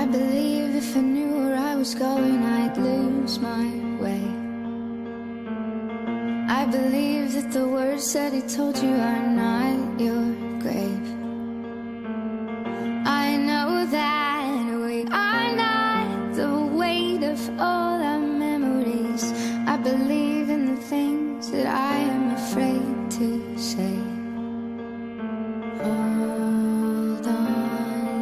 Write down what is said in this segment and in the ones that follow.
I believe if I knew where I was going, I'd lose my way. I believe that the words that he told you are not your grave. I know that we are not the weight of all our memories. I believe in the things that I am afraid to say. Hold on,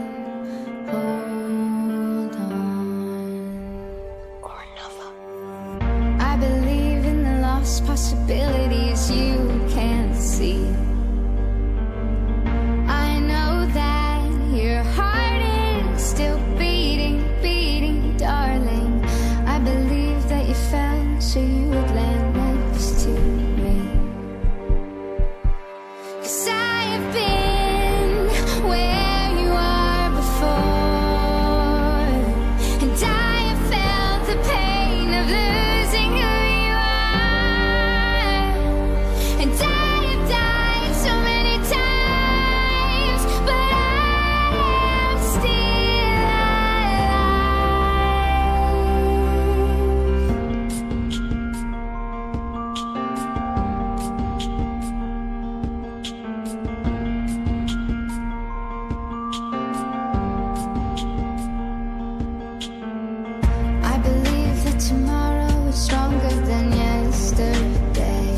hold on. Or never. I believe in the lost possibilities you can't see. I know that your heart is still beating, beating, darling. I believe that you fell so you would land next to me. 'Cause I have been where you are before, and I have felt the pain of losing who you are. And I have died so many times, but I am still I believe that tomorrow is stronger than yesterday.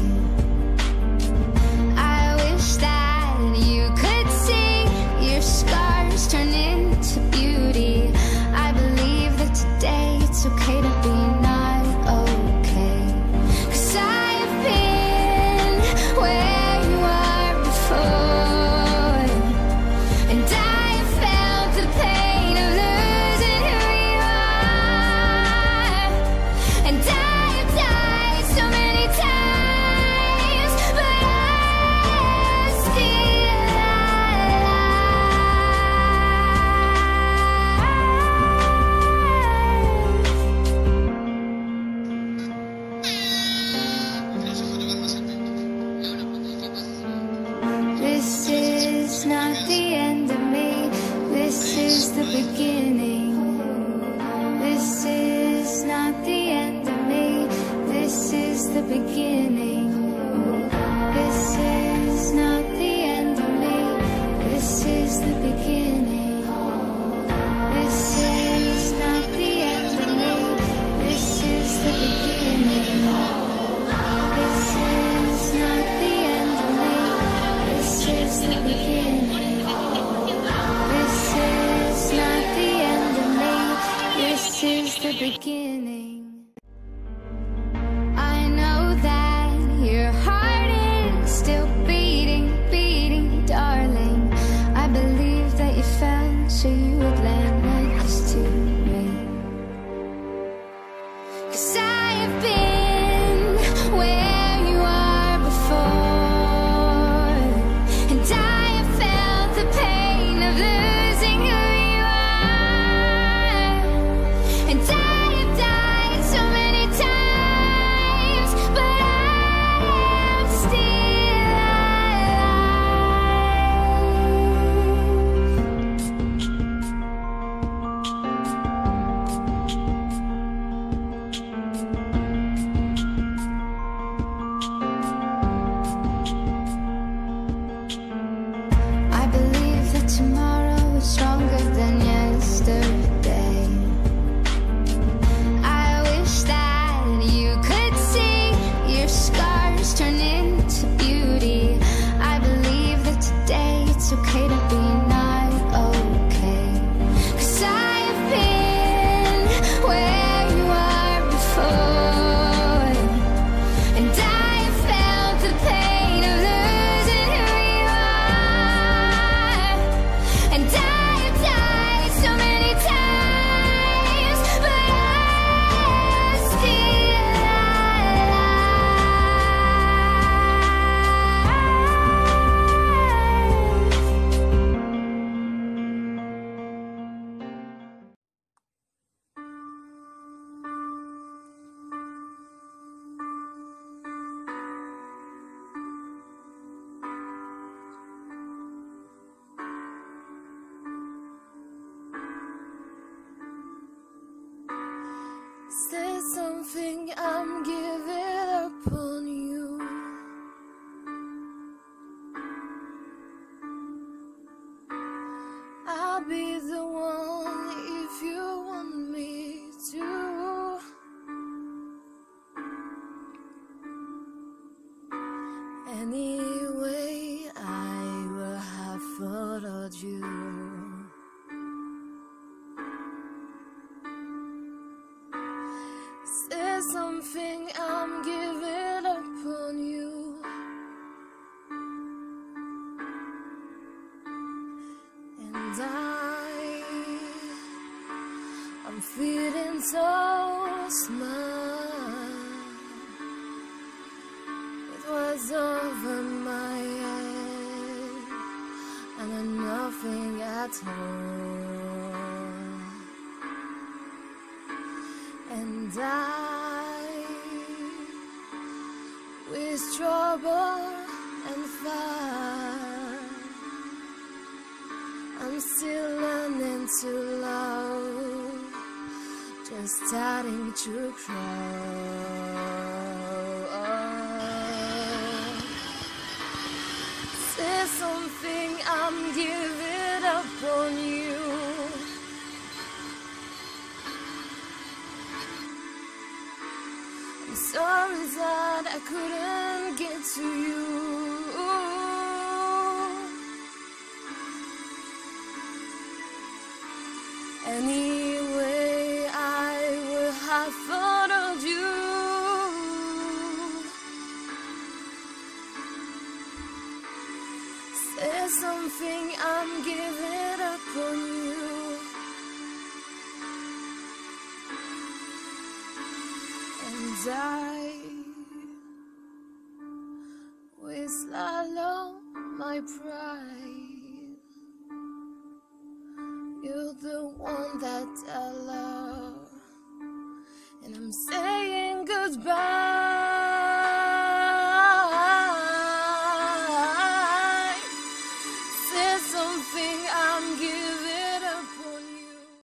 I wish that you could see your scars turn into beauty. I believe that today it's okay to be not okay. 'Cause I have been where you are before, and I have felt the pain of losing who you are. And I have died so many times, but I'm still alive. This is not the end of me. This is the beginning. This is not the end of me. This is the beginning. This is not the end of me. This is the beginning. This is not the end of me. This is the beginning. This is not the end of me. This is the beginning. This is not the end of me. This is the beginning. I know that be the one if you want me to. Anyway, I will have followed you. Say something, I'm giving up on you. And I'm feeling so small. It was over my head, and I'm nothing at all. And with trouble and fire, I'm still learning to love, just starting to crawl. Say something, I'm giving up on you. I'm sorry that I couldn't get to you. Anyway, I will have followed you. Say something, I'm giving up on you. And will swallow my pride. You're the one that I love, and I'm saying goodbye.